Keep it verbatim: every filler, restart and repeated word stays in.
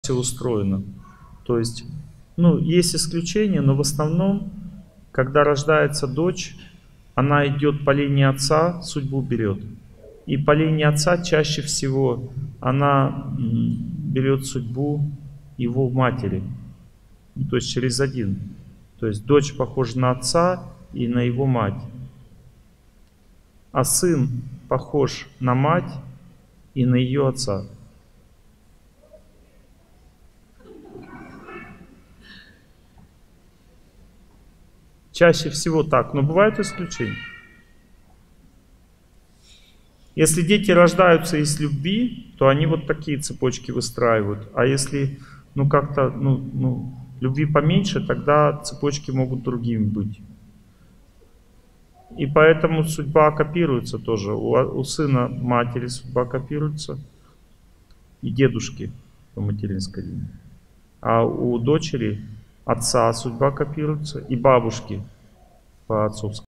все устроено. То есть, ну, есть исключения, но в основном, когда рождается дочь, она идет по линии отца, судьбу берет. И по линии отца чаще всего она берет судьбу его матери. Ну, то есть через один. То есть дочь похожа на отца и на его мать. А сын похож на мать и на ее отца. Чаще всего так, но бывают исключения. Если дети рождаются из любви, то они вот такие цепочки выстраивают. А если, ну как-то, ну, ну, любви поменьше, тогда цепочки могут другими быть. И поэтому судьба копируется тоже. У, у сына матери судьба копируется. И дедушки по материнской линии. А у дочери отца судьба копируется. И бабушки по отцовской.